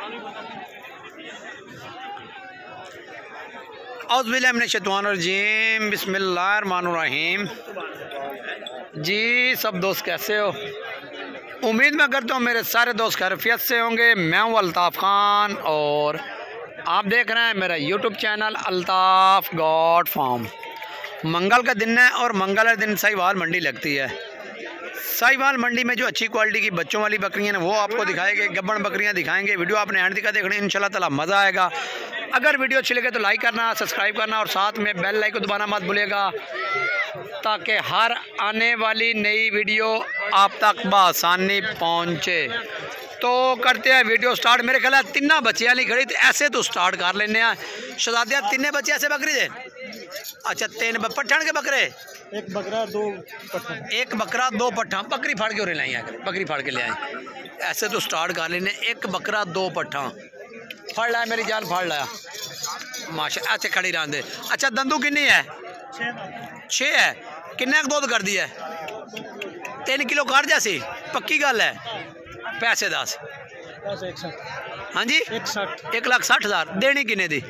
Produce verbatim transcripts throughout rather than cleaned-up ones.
औज़ुबिल्लाहिमिनश्शैतानिर्रजीम बिस्मिल्लाहिर्रहमानिर्रहीम। जी सब दोस्त कैसे हो? उम्मीद मैं करता हूँ मेरे सारे दोस्त खैरियत से होंगे। मैं हूँ अल्ताफ़ खान और आप देख रहे हैं मेरा YouTube channel Altaf god farm. मंगल का दिन है और मंगल के दिन साहिवाल मंडी लगती है। साहिवाल मंडी में जो अच्छी क्वालिटी की बच्चों वाली बकरियां हैं वो आपको दिखाएंगे, गब्बन बकरियां दिखाएंगे। वीडियो आपने एंड तक देखनी, इंशाल्लाह ताला मज़ा आएगा। अगर वीडियो अच्छी लगे तो लाइक करना, सब्सक्राइब करना और साथ में बेल लाइक को दबाना मत भूलिएगा ताकि हर आने वाली नई वीडियो आप तक बआसानी पहुँचे। तो करते हैं वीडियो स्टार्ट। मेरे ख्याल है तिना बच्चे वाली खड़ी तो ऐसे तो स्टार्ट कर लेने। शहजादिया तिने बच्चे ऐसे बकरी दे? अच्छा तीन पट्ठन के बकरे, एक बकरा दो पट्ठा, एक बकरा दो पट्ठा। बकरी फाड़ के और लाई है, बकरी फाड़ के ले आए। ऐसे तो स्टार्ट कर लेने। एक बकरा दो पट्ठा फाड़ लाया, मेरी जान फाड़ लाया माशा। अच्छा खड़ी रहने दे। अच्छा दंदू किन्नी है? छः है। किन्ने दूध कर दी है? तीन किलो कर जैसी पक्की गल है। पैसे दस? हाँ जी एक लाख साठ हज़ार। देनी किन्ने दी?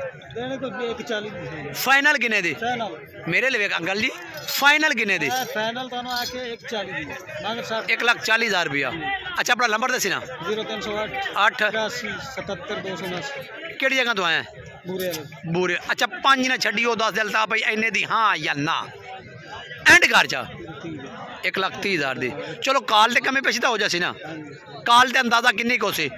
फाइनल किन्ने दी? मेरे लिए अंकल जी फाइनल किन्ने दी? फाइनल तो आके एक चालीस, एक लाख चालीस हज़ार रुपया। अच्छा अपना नंबर दसी ना। जीरो तीन सौ आठ सतहत्तर दो सौ केड़ी जगह तो आए? बूरे बूरे। अच्छा पाँच ने छड्डियो दस दिल था भाई इन्ने दी हाँ या ना एंड कर चा एक लाख तीस हज़ार दी। चलो काल ते कमी पेशी तो हो जासी ना। काल ते अंदाजा किन्नी को सी?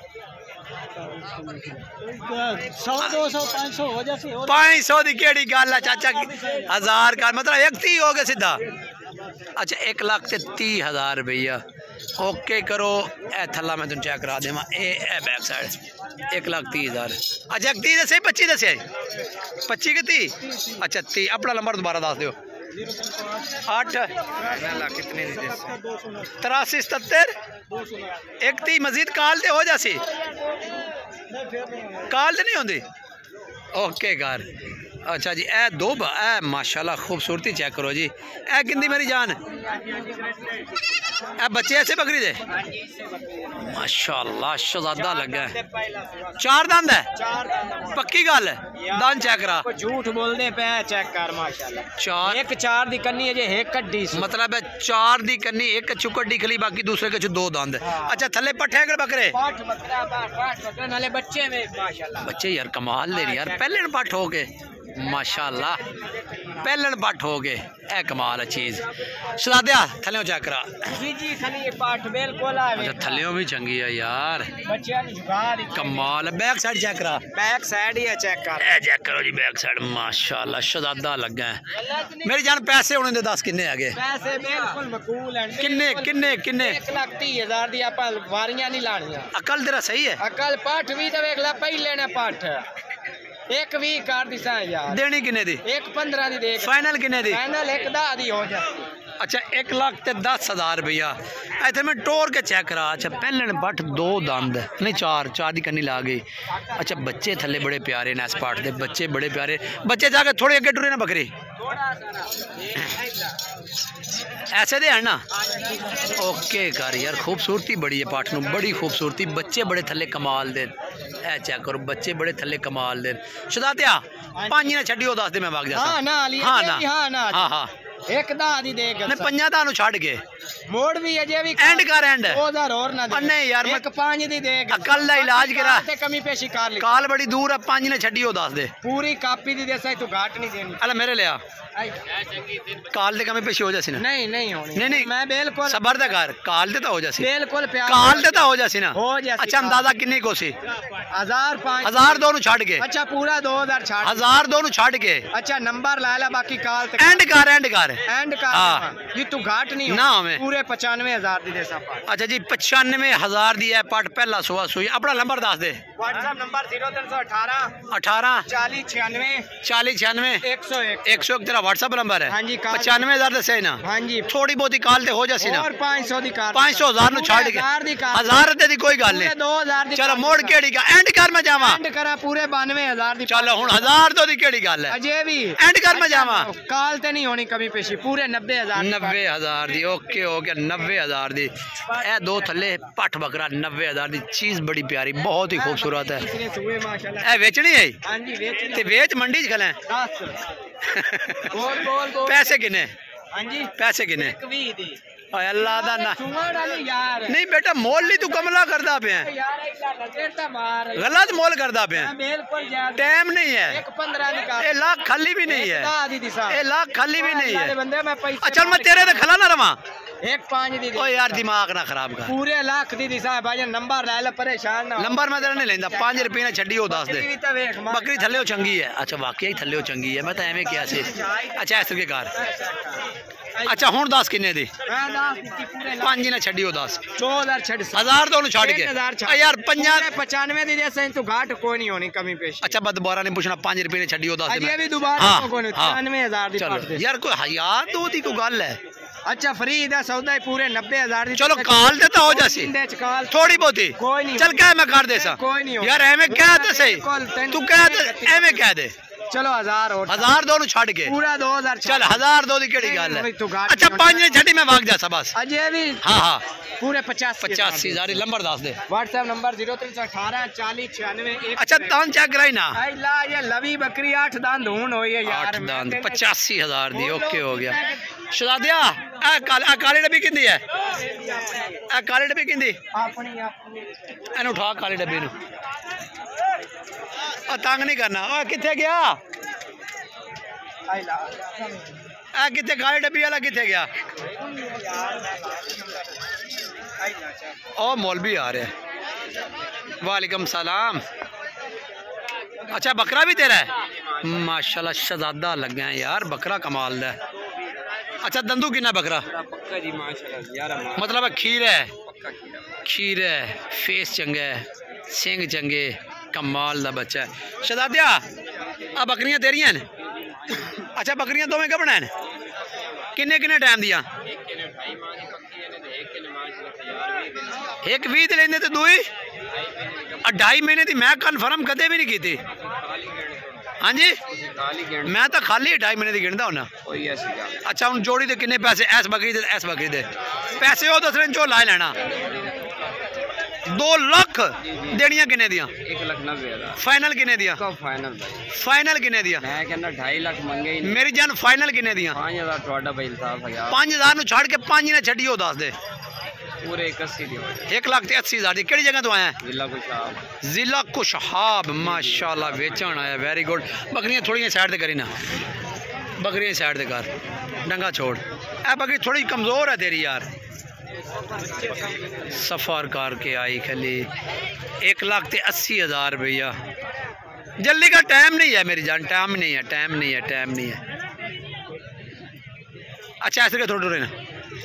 पाँच सौ की केड़ी गल है चाचा? हजार का मतलब एक तीह हो गया सीधा। अच्छा एक लाख से तीह हज़ार रुपया। ओके करो ए थला मैं तुम चेक करा देवा। ए ए बैक साइड एक लाख तीह हज़ार। अच्छा एक तीह दसे पच्ची दसे पच्ची के तीह। अच्छा तीह। अपना नंबर दोबारा दस दो। आठ कितने तिरासी सतर एक तीह मजीद काल ते हो जासी? काल ते नहीं होती? ओके घर। अच्छा जी ए दो ए माशाल्लाह खूबसूरती चेक करो जी। ए किंदी मेरी जान? ए बच्चे ऐसे बकरी दे माशाल्लाह शहजादा लगा है। चार दंद है? पक्की गल है? दंद चेक करा। झूठ बोलने पे चेक कर माशाल्लाह। चार एक चार दी कन्नी है जे एक कड्डी मतलब है चार दी कन्नी एक कच्चू कड्डी खली बाकी दूसरे कच्चू दो दंद। अच्छा थले पट्ठे के बकरे? पाठ बकरा पाठ बकरा नाले बच्चे में माशाल्लाह। बच्चे यार कमाल दे यार। पहले पट हो गए माशाल्लाह, पहलन पट हो गए। ए कमाल है चीज। शहजादिया थल्यों चेक करा। जी जी खाली ये पाठ बिल्कुल आवे। अच्छा थल्यों भी चंगी है यार। बच्चियां दी जुगाड़ कमाल। बैक साइड चेक करा। बैक साइड ही है चेक कर। ए चेक करो जी बैक साइड माशाल्लाह शहजादा लगा है। मेरी जान पैसे होने दे दस किन्ने आ गए? पैसे बिल्कुल मकबूल हैं। किन्ने किन्ने किन्ने? एक लाख तीह हज़ार दी आप वारियां नहीं लानियां। अकल तेरा सही है? अकल पाठ भी तो वेख ला पहले ने पाठ एक भी कर दिसा यार। देनी किन्ने दी? एक पंद्रह दी दे। फाइनल किन्ने दी? फाइनल एक दा दी हो जाती। अच्छा एक लाख ते दस हज़ार रुपया। इतने मैं टोर के चेक करा। अच्छा पहले बट दो दंद नहीं चार चार दी कन्नी ला गई। अच्छा बच्चे थले बड़े प्यारे ने इस पाठ दे बच्चे बड़े प्यारे। बच्चे जाके थोड़े अगे टुरे ना बकरी ऐसे दे है ना। ओके कर यार खूबसूरती बड़ी है पाठ नू बड़ी खूबसूरती। बच्चे बड़े थले कमाल दे। ए चेक करो बच्चे बड़े थले कमाल दे। शहजादिया पांच ने छड्डियो दस दे मैं भाग जाता। हां ना हां ना हां ना हां हां एक दा दी देगा ने पंजा दा नु छड़ के मोड़ भी अजे भी एंड कर एंड दो हज़ार और ना दे। नहीं यार एक पांच दी देगा। अकल दा इलाज करा ते कमी पेशी कर ली। काल बड़ी दूर है पांच ने छड्डियो दस दे। पूरी कापी दी देसा तू घाट नहीं देनी। अल्लाह मेरे लिया काल दे कमी पेशी हो जासी ना। नहीं नहीं होनी। नहीं नहीं मैं बिल्कुल सबर दा कर काल दे तो हो जासी। बिल्कुल प्यार काल दे तो हो जासी ना। हो जासी। अच्छा अंदाजा किन्नी को सी? हजार पाँच हजार दो नु छड़ के। अच्छा पूरा दो हजार छाड़ हजार दो नु छड़ के। अच्छा नंबर ला ला बाकी काल तक एंड कर एंड कर एंड कर जी तू घाट नहीं ना हमें पूरे पचानवे हजार दी दे सब। अच्छा जी पचानवे हजार दी है पट पहला सुबह सुई। अपना नंबर दस दे। व्हाट्सएप नंबर जीरो तीन सौ अठारह अठारह चालीस छियानवे चालीस छियानवे एक सौ एक एक सौ एक तेरा व्हाट्सएप नंबर है। हाँ जी पचानवे हजार दसे ना। हाँ जी थोड़ी बहुत काल ते हो जासी ना। और पाँच सौ दी कार पाँच सौ हजार नु छाड़ के हजार दे दी कोई गल नहीं। दो हजार दी चलो मोड़ केड़ी का एंड कर मैं जावा। एंड करा पूरे बानवे हजार दी। चलो हुन हजार दो दी केड़ी गल है? अजे भी एंड कर मैं जावा। काल ते नहीं होनी कभी पेशी पूरे नब्बे हजार नब्बे हज़ार दी। ओके हो गया नब्बे हज़ार दी। ए दो थले पठ बकरा नब्बे हज़ार दी। चीज़ बड़ी प्यारी बहुत ही खूबसूरत है। ए बेचनी है ते बेच मंडी च खले पैसे किने पैसे किने अल्लाह दा ना नहीं बेटा मोल नहीं तू कमला करदा पे गलत मोल करदा पे टाइम नहीं है ये लाख खाली भी नहीं है ये लाख खाली भी नहीं है। अच्छा मैं तेरे ते खला ना रवा एक पांच दी ओ यार दिमाग ना खराब कर पूरे लाख दी दिसा भाई नंबर ले ले परेशान ना नंबर मैं तेरा नहीं लेंदा पांच रुपये ना छड्डी हो दस दे बकरी थल्ले हो चंगी है। अच्छा वाकई थल्ले हो चंगी है मैं तो एवें किया से। अच्छा इस के कार अच्छा हुन दस किन्ने दी पांच ना छड्डी हो दस दो हजार छड़ हजार दोनों छड़ के यार पंजा पचानवे दी जैसे तू घाट कोई नहीं होनी कमी पेश। अच्छा मैं दोबारा नहीं पूछना पांच रुपये ने छड्डी हो दस अजे भी दोबारा कोई पचानवे हजार दी यार कोई हयात दो दी कोई गल है। अच्छा फ्री दा सौदा ही पूरे नब्बे हजार चलो काल देता हो जैसी थोड़ी बहुती कोई नहीं चल क्या मैं कर दे सा कोई नहीं यार एवें कह तो सही तू कह तो एवें कह दे चलो हजार और हजार दोनों छड़ के पूरा दो हजार चल हजार दो दी केड़ी गल है। अच्छा पांच ने छड़ी मैं भाग जा सा बस अजे भी हां हां पूरे पचास पचासी हजार नंबर दस दे व्हाट्सएप नंबर जीरो तीन सौ अठारह चालीस छियानवे अच्छा दान चेक कराई ना ला ये लवी बकरी आठ दांत हूं होई है यार आठ दांत पचासी हजार दी। ओके हो गया शहजादिया ए काले काले डब्बी किंदी है ए काले डब्बी किंदी अपनी अपनी एनु उठा काले डब्बे नु आ तंग नहीं करना ओ किथे गया आ किथे काले डब्बी वाला किथे गया ओ मौलवी आ रहे वालेकुम सलाम। अच्छा बकरा भी तेरा है माशाल्लाह शहजादा लग गया यार बकरा कमाल दा। अच्छा दंदू किन्ना बकरा मतलब खीर है खीर है फेस चंगा है सिंग चंगे कमाल दा बच्चा है। शहजादिया आ बकरियां तेरियां न। अच्छा बकरियां दोवें कब बनाए किन्ने किन्ने टाइम दियां एक भी लेंदे तो दुई ढाई महीने की मैं कन्फर्म कदे भी नहीं की थी। हाँ जी मैं तो खाली ढाई महीने की गिनता होना। अच्छा हूँ जोड़ी दे किन्ने पैसे ऐस बकरी दे ऐस बकरी दे पैसे वो दस दिन चो ला लेना दो लाख देनियां किन्ने दियां एक लाख नब्बे हजार फाइनल किन्ने दियां फाइनल फाइनल किन्ने दियां मैं कहना ढाई लाख मंगे ही मेरी जान फाइनल किन्ने दियां पाँच हजार थोड़ा भाई साहब हजार पाँच हजार नु छड़ के पाँच ने छड्डी हो दस दे पूरे एक अस्सी दी एक लाख ते अस्सी हजार दी केड़ी जगह तो आया जिला कुशाब जिला कुशहाब माशाल्लाह बेचन आया वेरी गुड। बकरियां थोड़ी साइड ते करी ना बकरियां साइड ते कर डंगा छोड़ ए बकरी थोड़ी कमजोर है तेरी यार सफर करके आई खाली एक लाख ते अस्सी हजार भैया जल्दी का टाइम नहीं है मेरी जान टाइम नहीं है टाइम नहीं है टाइम नहीं है। अच्छा ऐसे के थोड़े थोड़े ना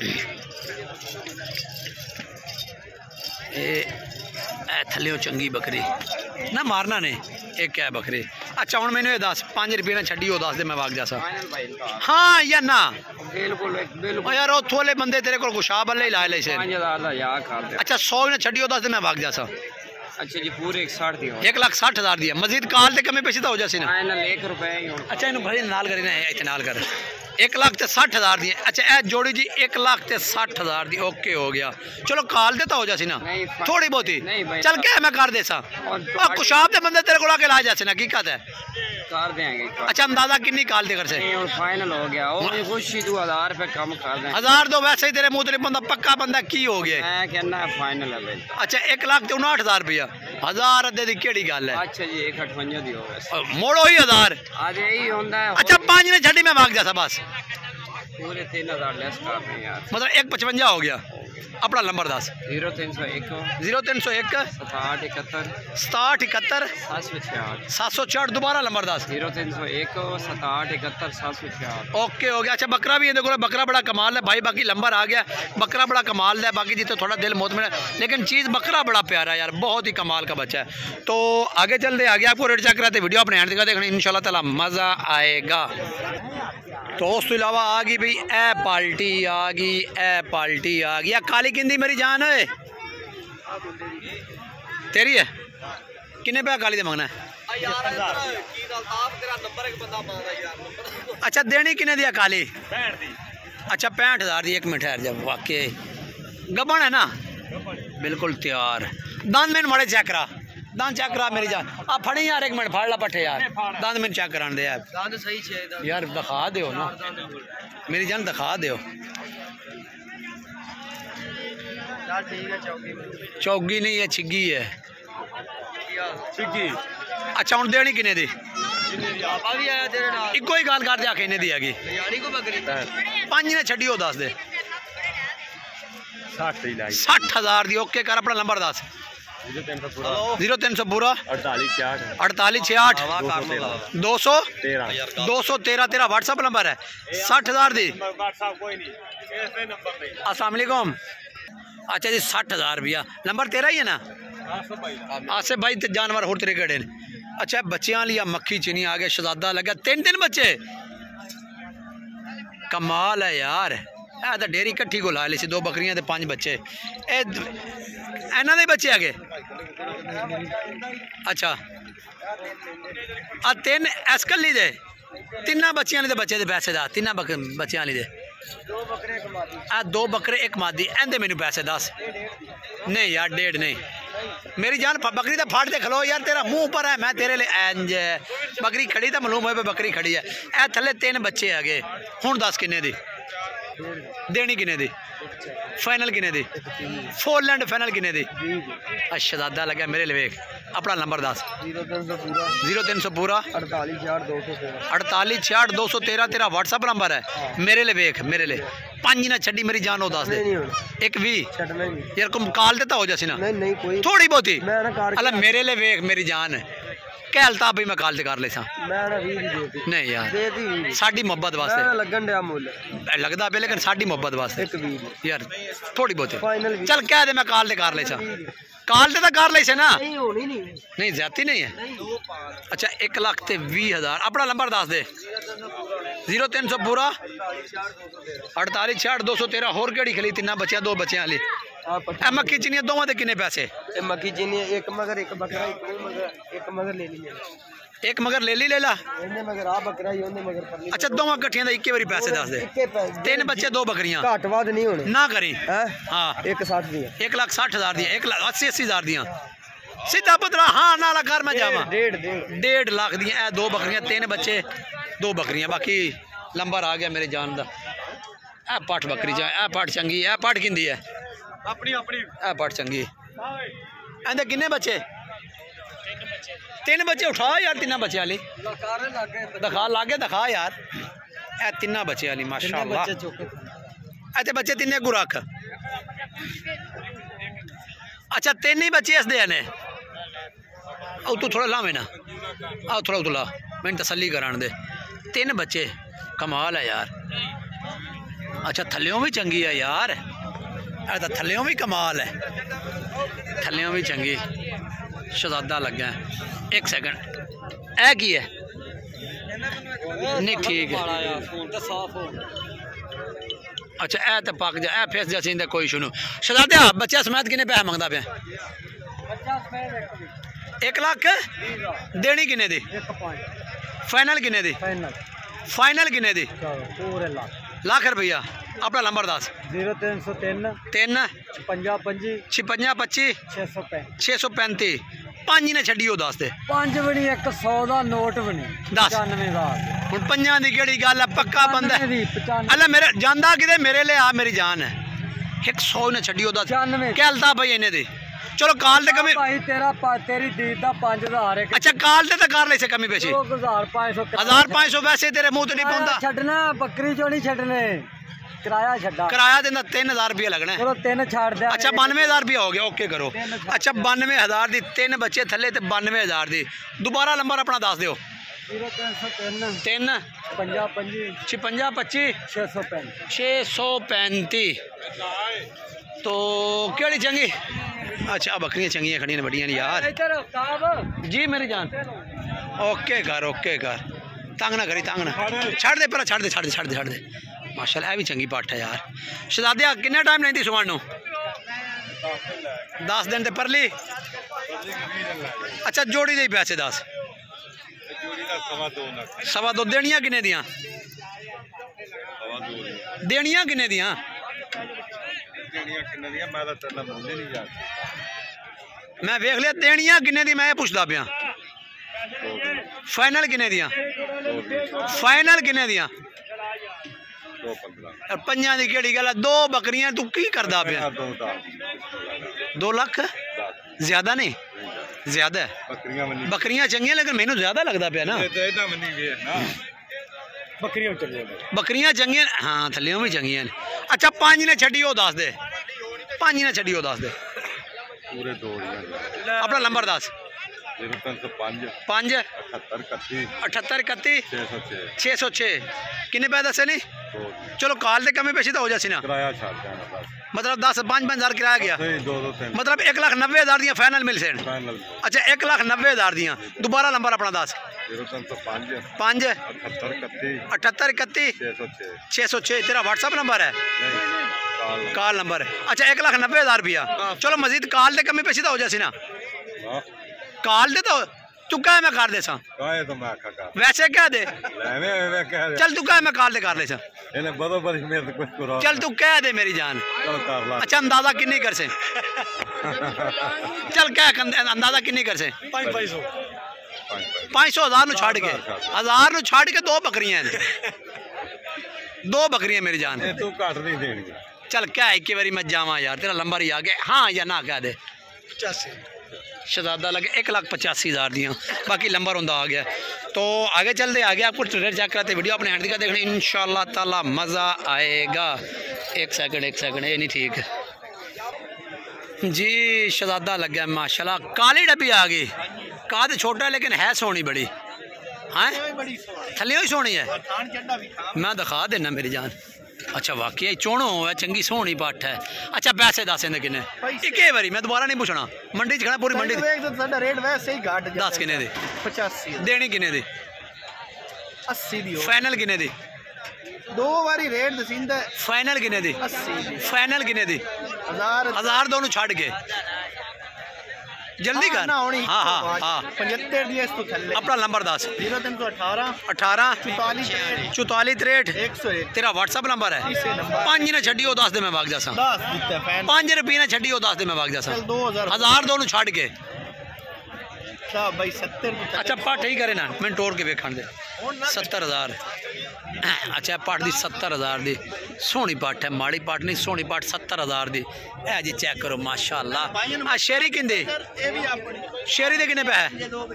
ए थले चंगी बकरी ना मारना ने एक क्या बकरी। अच्छा हूँ मैंने दस पाँच रुपये ना छड्डी हो दस दे मैं भाग जा सा हाँ या ना बिल्कुल बिल्कुल यार उतो वाले बंदे तेरे को कुशाब वाले ही लाए ले से अच्छा सौ ने छड्डी हो दस दे मैं भाग जा सा। अच्छा जी पूरे एक साठ दी एक लाख साठ हजार दिया मजीद काल ते कमी पेशी तो हो जासी ना एक रुपए। अच्छा इन भाई नाल करी ना इतने नाल कर एक लाख ते साठ हजार दी। अच्छा ए जोड़ी जी एक लाख ते साठ हजार दी। ओके हो गया चलो काल देता हो जासी ना थोड़ी बहुती चल क्या मैं कर दे सा कुशाब दे बंदे तेरे को आके ला जासे ना हकीकत है कर देंगे। अच्छा अंदाजा कितनी काल दे कर से फाइनल हो गया वो खुश ही तू हजार रुपए कम कर दे हजार दो वैसे ही तेरे मुंह ते बंदा पक्का बंदा की हो गया मैं कहना फाइनल है। अच्छा एक लाख ते उनाहठ हजार रुपया हजार अद्धे दी केड़ी गल है। अच्छा जी एक अठवंजा दी हो मोड़ो ही हजार आज यही होंदा है। अच्छा पांच ने छड्डी मैं भाग जा सा बस पूरे तीन हजार लेस कर रहे हैं यार मतलब एक पचवंजा हो गया। अपना नंबर दस जीरो तीन सौ एक जीरो तीन सौ एक सताहठ इकहत्तर सताहठ इकहत्तर सात सौ छियाठ सात सौ छियाठ दोबारा नंबर दस जीरो तीन सौ एक सताहठ इकहत्तर सात सौ छियाठ। ओके हो गया। अच्छा बकरा भी है देखो बकरा बड़ा कमाल है भाई बाकी नंबर आ गया बकरा बड़ा कमाल है बाकी जी तो थोड़ा दिल मोत में लेकिन चीज़ बकरा बड़ा प्यारा है यार बहुत ही कमाल का बच्चा है। तो आगे चलते आगे आपको रेट चेक कराते वीडियो अपने हैंड दिखा देखना इंशाल्लाह ताला मज़ा आएगा। तो उस तो अलावा आ गई भाई ए पार्टी आ गई ए पार्टी आ गई काली किंदी मेरी जान है तेरी है किन्ने पे काली दे मंगना है अच्छा देनी किने दी काली? अच्छा पैंठ हज़ार दी। एक मिनट ठहर जा, वाकई गबन है ना, बिल्कुल तैयार। दांत मैंने माड़े चेक करा, दांत चेक करा मेरी जान। आप फड़ी यार, एक मिनट फाड़ ला पट्ठे यार, दांत मैंने चेक कराने दे यार। दांत सही छे यार दिखा दो ना मेरी जान, दिखा दो। चौगी नहीं है, छिग्गी है। अच्छा हूँ देनी किने दी? इको ही गल कर जा किने दी हैगी? पांच ने छड्डियो दस दे। सठ हजार दी। ओके कर अपना नंबर दस। जीरो तीन सौ पूरा अड़तालीस छियाठ दो सौ दो सौ तेरह तेरह व्हाट्सअप नंबर है। सठ हजार दी। अस्सलाम वालेकुम। अच्छा जी सठ हजार रुपया नंबर तेरा ही है ना? आसिफ भाई ते जानवर होर तेरे गड़े ने। अच्छा बच्चियां लिया मक्खी चीनी आ गया, शहजादा लगा, तीन तीन बच्चे, कमाल है यार। ए तो डेरी कट्ठी को ला ली सी, दो बकरियां ते पांच बच्चे। ए इन्हां दे बच्चे आ गए। अच्छा आ तीन एस कली दे तिना बच्चियां दे बच्चे दे पैसे दा, तिना बच्चियां दे आ दो बकरे एक मादी। एंदे मैनू पैसे दस। नहीं यार डेढ़ नहीं मेरी जान। बकरी तो फाड़ दे खलो यार, तेरा मुंह ऊपर है, मैं तेरे लिए इंज बकरी खड़ी तो मालूम है बकरी खड़ी है। ए थले तीन बच्चे है गए। हुण दस किन्ने दी देनी? किन्ने दी फाइनल? किन्ने दी फोर लैंड फाइनल? किन्ने दी? अच्छा दादा लगा मेरे लिए। वेख अपना नंबर दस। जीरो तीन सौ पूरा अड़तालीस छियाठ दो सौ तेरह तेरह व्हाट्सअप नंबर है मेरे लिए। वेख मेरे लिए पांच ना छड़ी मेरी जान हो दस दे। एक भी यार तुम काल देता हो जैसी ना थोड़ी बहुती अल्लाह मेरे लिए। वेख मेरी जान कहलता भाई मैं काल ते कर ले सा। नहीं यार साडी मोहब्बत वास्ते लगन दिया मुल लगदा पे, लेकिन साडी मोहब्बत वास्ते यार थोड़ी बहुत चल कह दे मैं काल ते कर ले सा। काल ते कर ले से ना, नहीं ज्यादा नहीं है। अच्छा एक लाख ते भी हजार। अपना नंबर दस दे। जीरो तीन सौ पूरा अड़तालीस छियाठ दो सौ तेरह। होर केड़ी खली? तिना बच्चियां दो बच्चियां वाली। मक्की चीनियां दोवां दे किन्ने पैसे? मक्की चीनी एक मगर एक बकरा एक मगर ले ली। एक मगर ले ली ले ला। मगर आ बकरा ही ओंदे मगर पर। अच्छा दोवां कट्ठियां दा इक्के बारी पैसे दस दे। तीन बच्चे दो बकरियां घट वध नहीं होने ना करी। हां एक साठ दी एक लाख साठ हजार दी। एक लाख अस्सी अस्सी हजार दियां सीधा पतरा। हाँ नाला घर में जावा डेढ़ डेढ़ लाख दियां। ए दो बकरियां तीन बच्चे दो बकरियां। बाकी लंबर आ गया मेरे जान दा। ए पठ बकरी जा ए पठ चंगी। ए पठ किंदी है अपनी अपनी। ए पठ चंगी। एंदे किन्ने बच्चे? तीन बच्चे। उठा यार तिना बच्चे वाली दिखा लागे दिखा यार। ए तिना बच्चे वाली माशाअल्लाह। ऐसे बच्चे तिन्ने अगू रख। अच्छा तीन ही बच्चे इस दे ने। तू थोड़ा लावे ना आओ थोड़ा उतला मैंने तसल्ली कराने दे। तीन बच्चे कमाल है यार। अच्छा थल्लियों भी चंगी है यार। तो थल्लियों भी कमाल है, थल्लियों भी चंगी। शहजादा लगा है। एक सेकंड ए की है? नहीं ठीक है। अच्छा ए तो पक जा ए फेस जैसे इंदा कोई सुनो। शहजादा बच्चा समेत किन्ने पैसे मंगदा पे? एक लाख देनी किन्ने दी? फाइनल किन्ने दी? फाइनल किन्ने दी? लाख रुपया। अपना नंबर दस। जीरो तीन सौ तीन तीन छपंजा पंजी छपंजा पच्ची छे सौ पैंती छे सौ पैंती। पांच ने छड्डियो दस दे। पांच बनी एक सौ का नोट बनी दस हुण पंजा दी केड़ी गल है? पक्का बंदा अल्लाह मेरे जांदा किते मेरे लिए आ मेरी जान है। एक सौ ने छड्डियो दस कहलता भाई इन्हें दी। चलो काल ते कमी भाई तेरा तेरी दीद दा पांच हजार है। अच्छा काल ते कर ले से कमी पेशी हजार पाँच सौ हजार पाँच सौ वैसे तेरे मुंह तो नहीं पौंदा। छड्डना बकरी चो नहीं छड्डने किराया छड्डा। किराया देना तीन हजार रुपया लगना है। चलो तीन छाड़ दे। अच्छा बानवे हजार रुपया हो गया। ओके करो। अच्छा बानवे हजार दी तीन बच्चे थले ते बानवे हजार दी। दोबारा नंबर अपना दस दियो। तीन छपंजा पंजी छपंजा पच्ची छे सौ पैंती छे सौ पैंती। तो केड़ी चंगी? अच्छा बकरियां चंगियां खड़ियां ने बड़ियां यार। जी मेरी जान ओके कर ओके कर। तंग ना करी तंग ना छड़ दे पर छड़ दे छड़ दे छड़ दे छड़ दे। माशाल्लाह भी चंगी पट्ठ है यार। शहजादिया कितना टाइम लेंदी सुवन? दस दिन ते परली। अच्छा जोड़ी दे पैसे दस सवा दो देनियां किन्ने दियां? देनियां किन्ने दियां मैं वेख लिया देनियां किन्ने दी मैं पुछदा पिया फाइनल किन्ने दियां फाइनल किन्ने दियां पंजा दी केड़ी गल दो बकरियां तू की करदा पिया दो लाख ज्यादा नहीं ज्यादा बकरियां चंगियां लेकिन मैनू ज्यादा लगदा पिया ना बकरियां चंगियां हाँ थल्लियों भी चंगियां ने अच्छा पांच ने छड्डी ओ दस दे पांच ने छड्डी ओ दस दे पूरे दो अपना नंबर दस पांच अठहत्तर इकत्ती छे सौ छे किन्ने पैसे दसे नहीं चलो काल दे कमी पेशी तो हो जासी ना मतलब दस पाँच पाँच हज़ार किराया गया मतलब एक लाख नब्बे हज़ार दियाँ फाइनल मिल से अच्छा एक लाख नब्बे हज़ार दियाँ दोबारा नंबर अपना दस पाँच अठहत्तर इकत्ती छे सौ छे तेरा व्हाट्सअप नंबर है काल नंबर है अच्छा एक लाख नब्बे हज़ार रुपया चलो मजीद काल दे कमी पेशी तो हो जासी ना काल दे तो तू क्या मैं कर दे सा वैसे क्या दे चल तू क्या मैं काल दे कर ले सा चल तू कह दे मेरी जान अच्छा अंदाजा किन्नी कर से चल क्या अंदाजा किन्नी कर से पाँच सौ हज़ार नु छाड़ के हज़ार नु छाड़ के दो बकरियां दो बकरियां मेरी जान तू घट नहीं देनी चल क्या एक बारी मैं जावा यार तेरा नंबर ही आ गया हाँ या ना कह दे पचासी शहजादा लगे एक लाख पचासी हज़ार दियाँ बाकी नंबर होंदा आ गया तो आगे चलते आगे आपको रेट चेक कराते वीडियो अपने हैंड का देखना इंशाल्लाह ताला मज़ा आएगा एक सेकंड एक सेकंड ये नहीं ठीक जी शहजादा लग गया माशाल्लाह काली डब्बी आ गई काद छोटा है लेकिन है सोनी बड़ी हाँ थल्लियों ही सोनी है मैं दिखा देना मेरी जान अच्छा वाकई चोणो है चंगी सोहनी पट्ठ है अच्छा पैसे दस इंदे किन्ने एक बारी मैं दोबारा नहीं पूछना मंडी च खड़ा पूरी मंडी रेट वैसे ही घट दस किन्ने दी पचासी देनी किन्ने दी अस्सी दी फाइनल किन्ने दी दो बारी रेट दसींदा फाइनल किन्ने दी अस्सी फाइनल किन्ने दी हजार हजार दोनों छड़ के जल्दी कर हाँ हाँ हाँ पचहत्तर दी इस तो थल्ले अपना नंबर दस जीरो तीन सौ अठारह अठारह चौतालीस चौतालीस तिरठ एक सौ एक तेरा व्हाट्सअप नंबर है पाँच ने छड्डी ओ दस दे मैं भाग जासा पाँच रुपये ने छड्डी ओ दस दे मैं भाग जासा दो हजार हजार दोनों छड़ के भाई सत्तर अच्छा पाठ ही करे ना मैं टोर के वेखण दे सत्तर हज़ार अच्छा पाठ दी सत्तर हज़ार दी सोहनी पाठ है माड़ी पाठ नहीं सोहनी पाठ सत्तर हज़ार दी है जी चेक करो माशाल्लाह आ शेरी किंदे शेरी दे किन्ने पैसे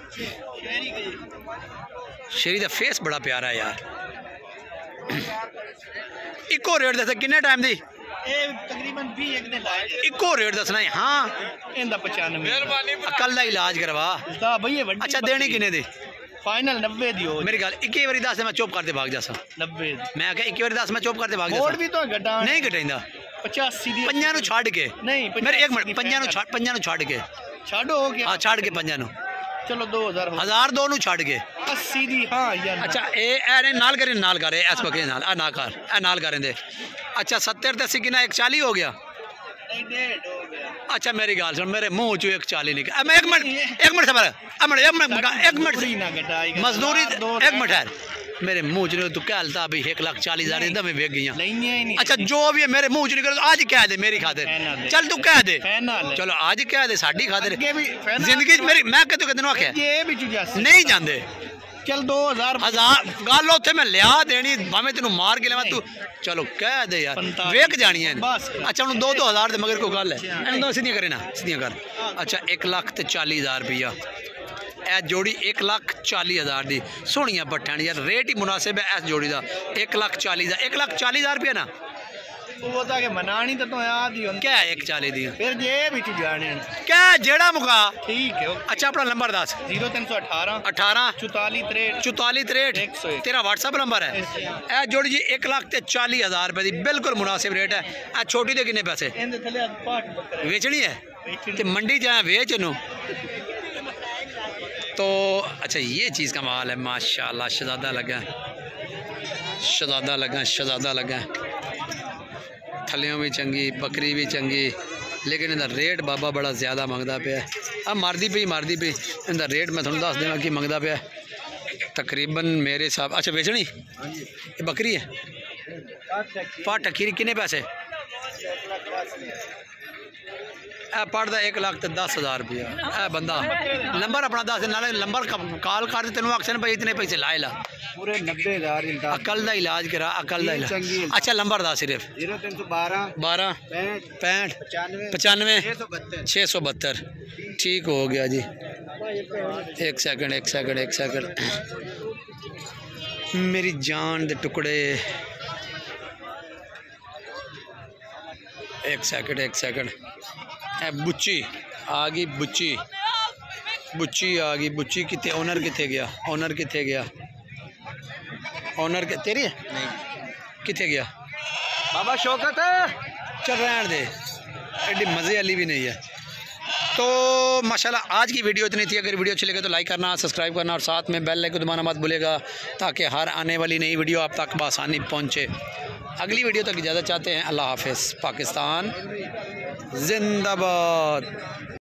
शेरी दा फेस बड़ा प्यारा है यार इको रेट दस किन्ने टाइम दी तकरीबन भी एक दिन इको रेट दसना है हाँ इंदा पचानवे कल दा इलाज करवा अच्छा देनी किन्ने दी फाइनल नब्बे दी हो मेरी गल एक बारी दस मैं चुप करते भाग जासा नब्बे मैं क्या एक बारी दस मैं चुप करते भाग जासा भी तो घटा नहीं घटाइंदा पचासी दी पंजा नु छाड़ के नहीं मेरे एक मिनट पंजा नु छाड़ पंजा नु छाड़ के छाड़ो हो गया हां छाड़ के पंजा नु चलो दो हजार हजार दो नु छाड़ के अस्सी दी हां यार अच्छा ए ए नाल करे नाल करे एस बके नाल आ ना कर ए नाल करें दे अच्छा सत्तर ते अस्सी किना एक चालीस हो गया अच्छा मेरी गाल सुन मेरे मुंह चो एक चाली निकल मैं एक मिनट एक मिनट सबर एक मिनट एक मिनट एक मिनट मजदूरी एक मिनट है मेरे मुंह च तू क्या हलता भाई एक लाख चालीस हजार इधर में वेग गई अच्छा जो भी है मेरे मुंह च निकल आज कह दे मेरी खातिर चल तू कह दे चलो आज कह दे साडी खातिर जिंदगी मेरी मैं कहते कहते आख्या नहीं जाते चल दो हजार हजार गल उत्थे मैं लिया देनी भावे तेन मार के लिया तू चलो कह दे यार वेख जानी है अच्छा हूँ दो दो हजार दे मगर कोई गल है दो सीधियां करे ना सीधियां कर अच्छा एक लाख ते चाली हजार रुपया ए जोड़ी एक लाख चाली हज़ार दी सोहनियां पट्ठियां यार रेट ही मुनासिब है इस जोड़ी का एक लाख चाली हज़ार एक लाख चाली हज़ार रुपया ना वो तो के मनानी तो तो याद ही होंगे क्या एक चाली दी फिर जे भी तू जाने क्या जेड़ा मुका ठीक है अच्छा अपना नंबर दस जीरो तीन सौ अठारह अठारह चौतालीस तिरठ चौतालीस तिरठ तेरा व्हाट्सअप नंबर है ए जोड़ी जी एक लाख ते चाली हज़ार रुपये दी बिल्कुल मुनासिब रेट है ए छोटी दे किन्ने पैसे वेचनी है ते मंडी जाए वेच नू तो अच्छा ये चीज़ का माल है माशाल्लाह शहजादा लगा शहजादा लगा शहजादा लगा थलियों भी चंगी बकरी भी चंगी लेकिन इनका रेट बाबा बड़ा ज़्यादा मंगता पे अब मारदी पी मारदी पी इनका रेट मैं थोड़ा दस देना कि मंगता पे तकरीबन मेरे हिसाब अच्छा बेचनी ये बकरी है पट खीरी किन्ने पैसे ए पढ़दा एक लाख ते दस हज़ार रुपया ए बंदा नंबर अपना दस नाले नंबर कॉल कर तेन आखन भाई इतने पैसे लाए ला पूरे नब्बे हजार अकल का इलाज करा अकल का इलाज अच्छा नंबर दा सिर्फ जीरो तीन सौ बारह बारह पैंठ पचानवे छः सौ बहत्तर ठीक हो गया जी। एक सेकंड एक सेकंड एक सेकंड मेरी जान दे टुकड़े एक सेकंड एक सेकंड ए बुच्ची आ गई बुच्ची बुच्ची आ गई बुच्ची कितने ओनर कितने गया ओनर कितने गया ओनर के तेरी है नहीं कितने गया बाबा शौकत चल रहने दे एडी मज़े वाली भी नहीं है। तो माशाल्लाह आज की वीडियो इतनी थी। अगर वीडियो अच्छी लगे तो लाइक करना सब्सक्राइब करना और साथ में बेल आइकन दबाना मत भूलेगा ताकि हर आने वाली नई वीडियो आप तक बआसानी पहुँचे। अगली वीडियो तक इजाज़त चाहते हैं। अल्लाह हाफ़िज़। पाकिस्तान जिंदाबाद।